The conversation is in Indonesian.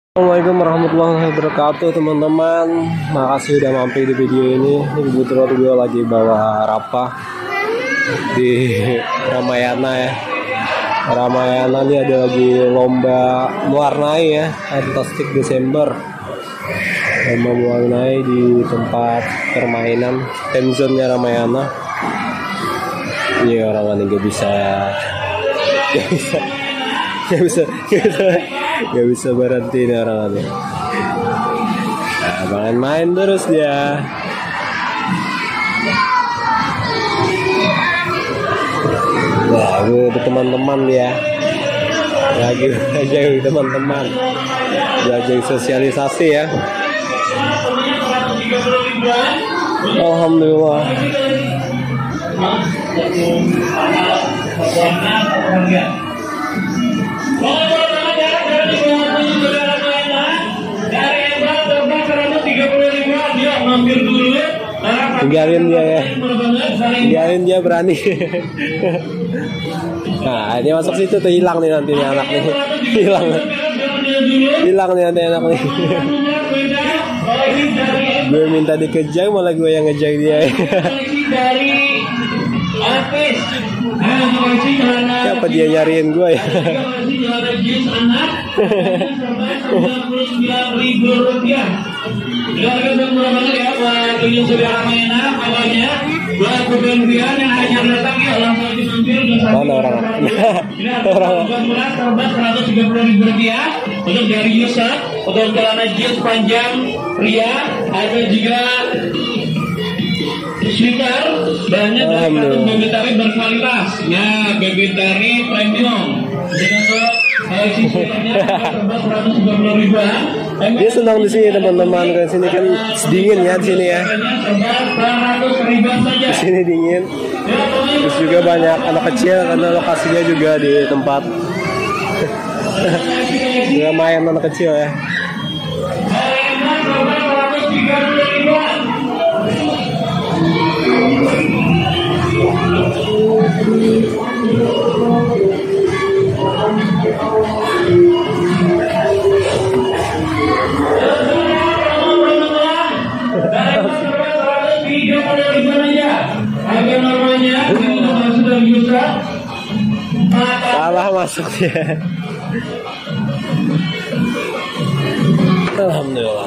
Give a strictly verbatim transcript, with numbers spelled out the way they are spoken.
Assalamualaikum warahmatullahi wabarakatuh teman-teman. Makasih udah mampir di video ini. Ini kebetulan gue lagi bawa Rapa di Ramayana ya. Ramayana ini ada lagi lomba mewarnai ya, Fantastic Desember. Lomba mewarnai di tempat permainan time zone-nya Ramayana. Ini orang ini gak bisa gak bisa gak bisa gak bisa gak bisa berhenti nih orang ini. Nah, main main terus dia. Nah, gue ada teman-teman dia. Lagi belajar teman-teman. Belajar sosialisasi ya. Alhamdulillah. Tinggalin dia ya, tinggalin dia berani. Nah ini masuk situ tuh, hilang nih nanti nih anak nih, hilang, hilang nih nanti anak nih. Gue minta dikejar malah gue yang ngejar dia. Siapa dia nyariin gue ya? Mana orang? Orang. seratus tiga puluh ribu rupiah untuk dari Yusuf, untuk celana jeans panjang pria, ada juga sneaker banyak dari kartun baby tari berkualitas ya, baby tari premium dengan seratus tiga puluh ribuan. Dia senang di sini teman-teman, ke sini kan dingin ya di sini ya. Di sini dingin. Terus juga banyak anak kecil karena lokasinya juga di tempat juga main anak kecil ya. Salah masuknya. Alhamdulillah.